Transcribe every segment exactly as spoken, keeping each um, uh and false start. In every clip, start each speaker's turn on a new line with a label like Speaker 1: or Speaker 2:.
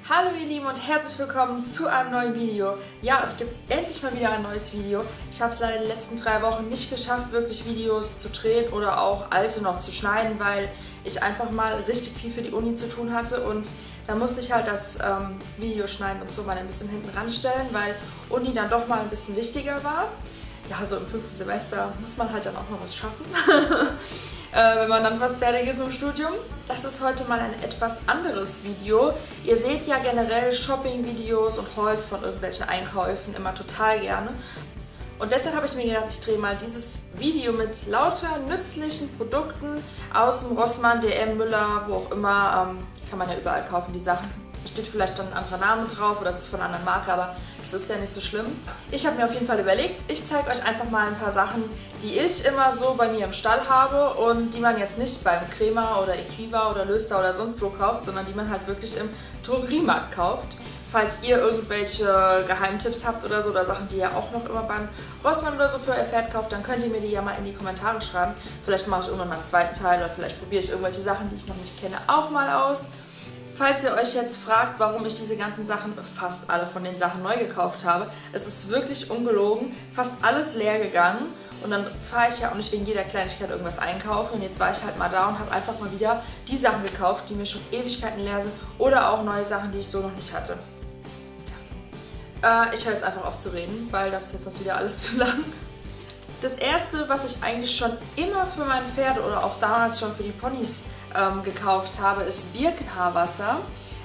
Speaker 1: Hallo ihr Lieben und herzlich willkommen zu einem neuen Video. Ja, es gibt endlich mal wieder ein neues Video. Ich habe es leider die letzten drei Wochen nicht geschafft, wirklich Videos zu drehen oder auch alte noch zu schneiden, weil ich einfach mal richtig viel für die Uni zu tun hatte und da musste ich halt das ähm, Video schneiden und so mal ein bisschen hinten ranstellen, weil Uni dann doch mal ein bisschen wichtiger war. Ja, so im fünften Semester muss man halt dann auch noch was schaffen, äh, wenn man dann fast fertig ist mit dem Studium. Das ist heute mal ein etwas anderes Video. Ihr seht ja generell Shopping-Videos und Hauls von irgendwelchen Einkäufen immer total gerne. Und deshalb habe ich mir gedacht, ich drehe mal dieses Video mit lauter nützlichen Produkten aus dem Rossmann, D M, Müller, wo auch immer. Ähm, kann man ja überall kaufen, die Sachen. Steht vielleicht dann ein anderer Name drauf oder es ist von einer anderen Marke, aber das ist ja nicht so schlimm. Ich habe mir auf jeden Fall überlegt, ich zeige euch einfach mal ein paar Sachen, die ich immer so bei mir im Stall habe und die man jetzt nicht beim Crema oder Equiva oder Löster oder sonst wo kauft, sondern die man halt wirklich im Drogeriemarkt kauft. Falls ihr irgendwelche Geheimtipps habt oder so oder Sachen, die ihr auch noch immer beim Rossmann oder so für euer Pferd kauft, dann könnt ihr mir die ja mal in die Kommentare schreiben. Vielleicht mache ich irgendwann mal einen zweiten Teil oder vielleicht probiere ich irgendwelche Sachen, die ich noch nicht kenne, auch mal aus. Falls ihr euch jetzt fragt, warum ich diese ganzen Sachen, fast alle von den Sachen neu gekauft habe, es ist wirklich ungelogen, fast alles leer gegangen und dann fahre ich ja auch nicht wegen jeder Kleinigkeit irgendwas einkaufen und jetzt war ich halt mal da und habe einfach mal wieder die Sachen gekauft, die mir schon Ewigkeiten leer sind oder auch neue Sachen, die ich so noch nicht hatte. Ja. Äh, ich höre jetzt einfach auf zu reden, weil das ist jetzt das wieder alles zu lang. Das erste, was ich eigentlich schon immer für mein Pferd oder auch damals schon für die Ponys ähm, gekauft habe, ist Birkenhaarwasser.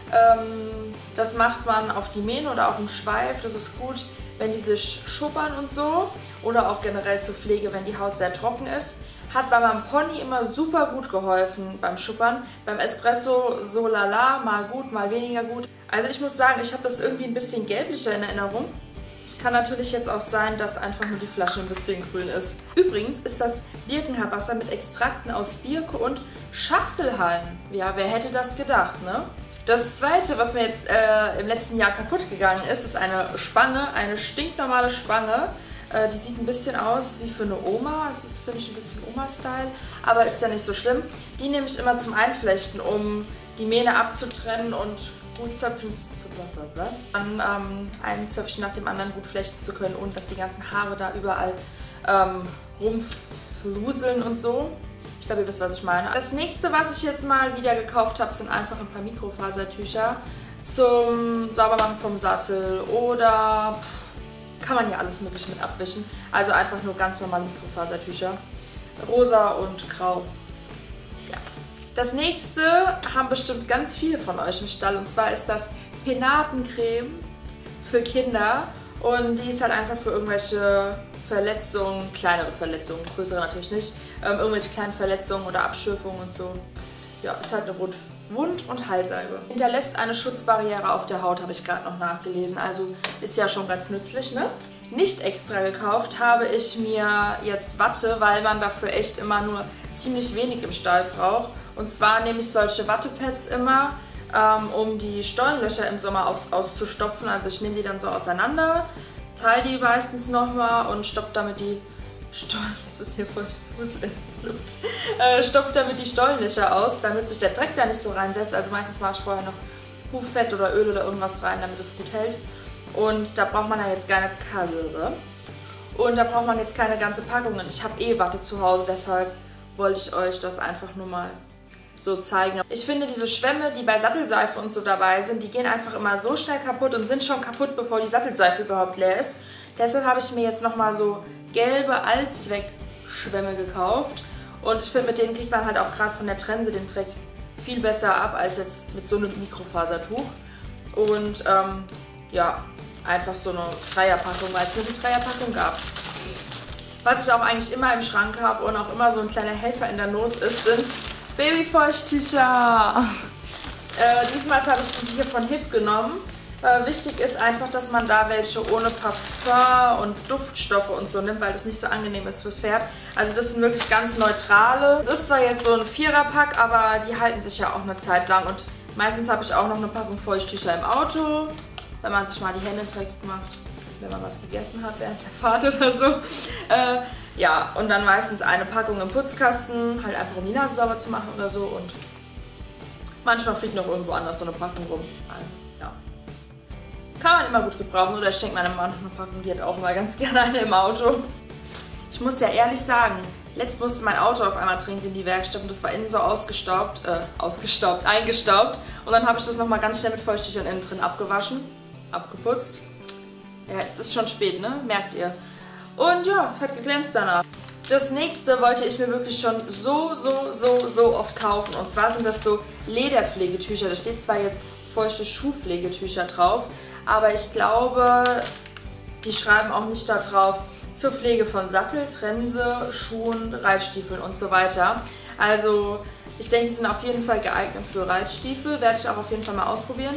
Speaker 1: Ähm, das macht man auf die Mähne oder auf dem Schweif. Das ist gut, wenn die sich schuppern und so. Oder auch generell zur Pflege, wenn die Haut sehr trocken ist. Hat bei meinem Pony immer super gut geholfen beim Schuppern. Beim Espresso so lala, mal gut, mal weniger gut. Also ich muss sagen, ich habe das irgendwie ein bisschen gelblicher in Erinnerung. Es kann natürlich jetzt auch sein, dass einfach nur die Flasche ein bisschen grün ist. Übrigens ist das Birkenhaarwasser mit Extrakten aus Birke und Schachtelhalm. Ja, wer hätte das gedacht, ne? Das zweite, was mir jetzt äh, im letzten Jahr kaputt gegangen ist, ist eine Spange, eine stinknormale Spange. Äh, die sieht ein bisschen aus wie für eine Oma. Das ist, finde ich, ein bisschen Oma-Style, aber ist ja nicht so schlimm. Die nehme ich immer zum Einflechten, um die Mähne abzutrennen und gut zöpfen zu dann ähm, ein Zöpfchen nach dem anderen gut flechten zu können und dass die ganzen Haare da überall ähm, rumfluseln und so. Ich glaube, ihr wisst, was ich meine. Das nächste, was ich jetzt mal wieder gekauft habe, sind einfach ein paar Mikrofasertücher zum Saubermachen vom Sattel oder pff, kann man ja alles mögliche mit abwischen. Also einfach nur ganz normale Mikrofasertücher. Rosa und grau. Ja. Das nächste haben bestimmt ganz viele von euch im Stall und zwar ist das Penatencreme für Kinder und die ist halt einfach für irgendwelche Verletzungen, kleinere Verletzungen, größere natürlich nicht, ähm, irgendwelche kleinen Verletzungen oder Abschürfungen und so. Ja, ist halt eine Wund- Wund- und Heilsalbe. Hinterlässt eine Schutzbarriere auf der Haut, habe ich gerade noch nachgelesen, also ist ja schon ganz nützlich, ne? Nicht extra gekauft habe ich mir jetzt Watte, weil man dafür echt immer nur ziemlich wenig im Stall braucht. Und zwar nehme ich solche Wattepads immer, ähm, um die Stollenlöcher im Sommer auf, auszustopfen. Also ich nehme die dann so auseinander, teile die meistens nochmal und stopfe damit die Stollen... Jetzt ist hier voll die Fuß in der Luft. Äh, stopfe damit die Stollenlöcher aus, damit sich der Dreck da nicht so reinsetzt. Also meistens mache ich vorher noch Huffett oder Öl oder irgendwas rein, damit es gut hält. Und da braucht man ja jetzt keine Kalöre. Und da braucht man jetzt keine ganze Packungen. Ich habe eh Watte zu Hause, deshalb wollte ich euch das einfach nur mal so zeigen. Ich finde diese Schwämme, die bei Sattelseife und so dabei sind, die gehen einfach immer so schnell kaputt und sind schon kaputt, bevor die Sattelseife überhaupt leer ist. Deshalb habe ich mir jetzt nochmal so gelbe Allzweckschwämme gekauft. Und ich finde, mit denen kriegt man halt auch gerade von der Trense den Dreck viel besser ab, als jetzt mit so einem Mikrofasertuch. Und ähm, ja, einfach so eine Dreierpackung, weil es eine Dreierpackung gab. Was ich auch eigentlich immer im Schrank habe und auch immer so ein kleiner Helfer in der Not ist, sind Babyfeuchttücher. Äh, diesmal habe ich diese hier von Hip genommen. Äh, wichtig ist einfach, dass man da welche ohne Parfum und Duftstoffe und so nimmt, weil das nicht so angenehm ist fürs Pferd. Also das sind wirklich ganz neutrale. Es ist zwar jetzt so ein Viererpack, aber die halten sich ja auch eine Zeit lang. Und meistens habe ich auch noch eine Packung Feuchttücher im Auto, wenn man sich mal die Hände dreckig macht, wenn man was gegessen hat während der Fahrt oder so. Äh, ja, und dann meistens eine Packung im Putzkasten, halt einfach um die Nase sauber zu machen oder so. Und Manchmal fliegt noch irgendwo anders so eine Packung rum. Ja. Kann man immer gut gebrauchen. Oder ich schenke meiner Mama noch eine Packung, die hat auch immer ganz gerne eine im Auto. Ich muss ja ehrlich sagen, letzt musste mein Auto auf einmal dringend in die Werkstatt und das war innen so ausgestaubt, äh, ausgestaubt, eingestaubt. Und dann habe ich das nochmal ganz schnell mit Feuchttüchern innen drin abgewaschen, abgeputzt. Ja, es ist schon spät, ne? Merkt ihr. Und ja, es hat geglänzt danach. Das nächste wollte ich mir wirklich schon so, so, so, so oft kaufen. Und zwar sind das so Lederpflegetücher. Da steht zwar jetzt feuchte Schuhpflegetücher drauf, aber ich glaube, die schreiben auch nicht da drauf zur Pflege von Sattel, Trense, Schuhen, Reitstiefeln und so weiter. Also ich denke, die sind auf jeden Fall geeignet für Reitstiefel. Werde ich auch auf jeden Fall mal ausprobieren.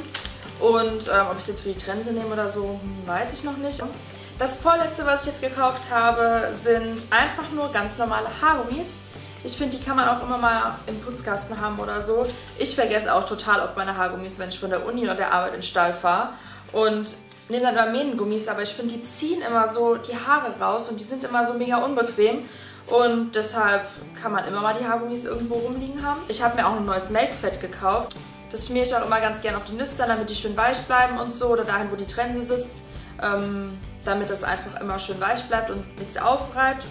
Speaker 1: Und ähm, ob ich es jetzt für die Trense nehme oder so, weiß ich noch nicht. Das vorletzte, was ich jetzt gekauft habe, sind einfach nur ganz normale Haargummis. Ich finde, die kann man auch immer mal im Putzkasten haben oder so. Ich vergesse auch total oft meine Haargummis, wenn ich von der Uni oder der Arbeit in den Stall fahre. Und nehme dann immer Mähnengummis, aber ich finde, die ziehen immer so die Haare raus und die sind immer so mega unbequem. Und deshalb kann man immer mal die Haargummis irgendwo rumliegen haben. Ich habe mir auch ein neues Melkfett gekauft. Das schmiere ich auch immer ganz gerne auf die Nüstern, damit die schön weich bleiben und so. Oder dahin, wo die Trense sitzt. Ähm, damit das einfach immer schön weich bleibt und nichts aufreibt.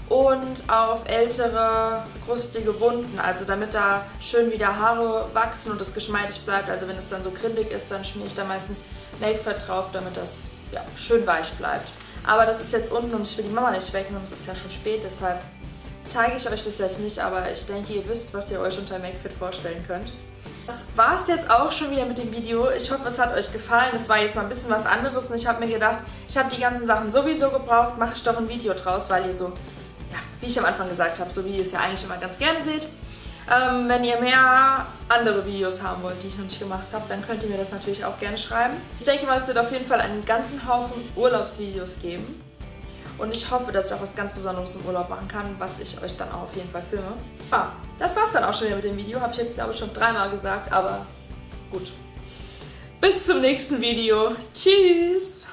Speaker 1: Und auf ältere, krustige Wunden, also damit da schön wieder Haare wachsen und das geschmeidig bleibt. Also wenn es dann so grindig ist, dann schmiere ich da meistens Melkfett drauf, damit das ja, schön weich bleibt. Aber das ist jetzt unten und ich will die Mama nicht wegnehmen, es ist ja schon spät, deshalb zeige ich euch das jetzt nicht. Aber ich denke, ihr wisst, was ihr euch unter Melkfett vorstellen könnt. Das war es jetzt auch schon wieder mit dem Video. Ich hoffe, es hat euch gefallen. Es war jetzt mal ein bisschen was anderes und ich habe mir gedacht, ich habe die ganzen Sachen sowieso gebraucht, mache ich doch ein Video draus, weil ihr so, ja, wie ich am Anfang gesagt habe, so Videos ja eigentlich immer ganz gerne seht. Ähm, wenn ihr mehr andere Videos haben wollt, die ich noch nicht gemacht habe, dann könnt ihr mir das natürlich auch gerne schreiben. Ich denke mal, es wird auf jeden Fall einen ganzen Haufen Urlaubsvideos geben. Und ich hoffe, dass ich auch was ganz Besonderes im Urlaub machen kann, was ich euch dann auch auf jeden Fall filme. Ja, das war's dann auch schon wieder mit dem Video. Habe ich jetzt, glaube ich, schon dreimal gesagt, aber gut. Bis zum nächsten Video. Tschüss!